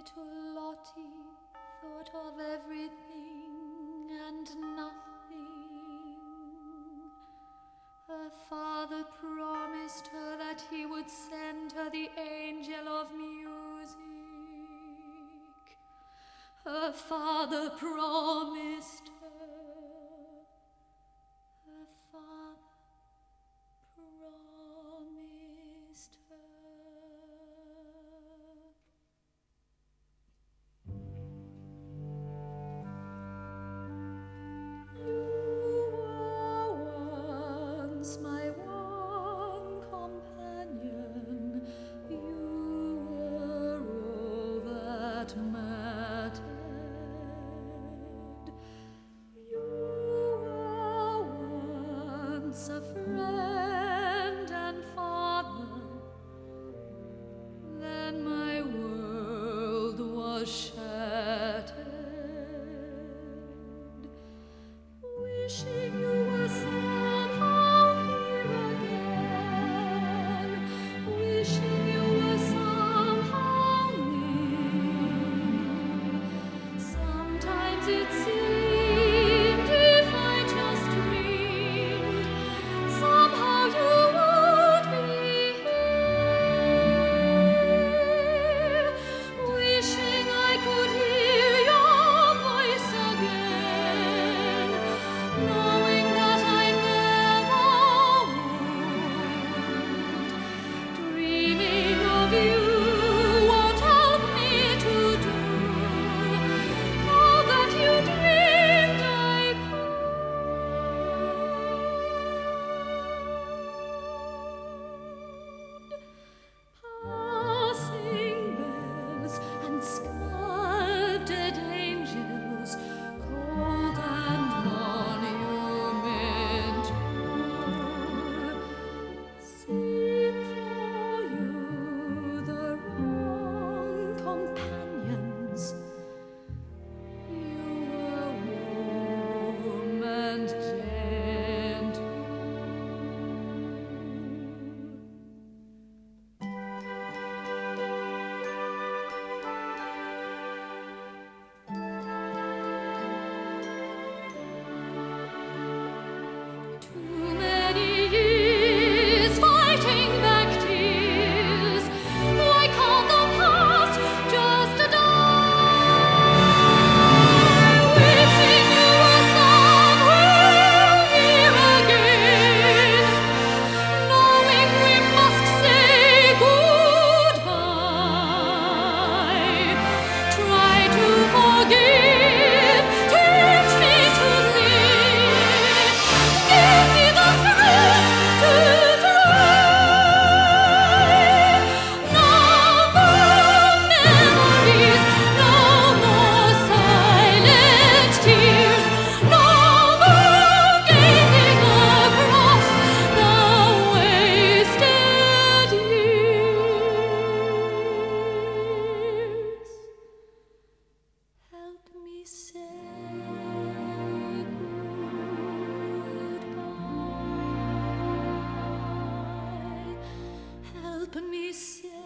little Lottie thought of everything and nothing. Her father promised her that he would send her the angel of music. Her father promised her. Her father promised her. My one companion, you were all that mattered. You were once a friend and father, then my world was shattered. Wishing you were somehow here again, wishing you were somehow near. Sometimes it seemed if I just dreamed, somehow you would be here. Wishing I could hear your voice again, knowing that I never would. Dreaming of you won't help me to do all that you dreamed I could. Passing bells and sculpted angels, cold and monumental, sing for you the wrong companions. You were warm and gentle. Too many years fighting back tears. Why can't the past just die? Wishing you were somewhere here again, knowing we must say goodbye. Try to forgive, teach me to live, give me the strength to try. No more memories, no more silent tears, no more gazing across the wasted years. Help me say goodbye. Help me say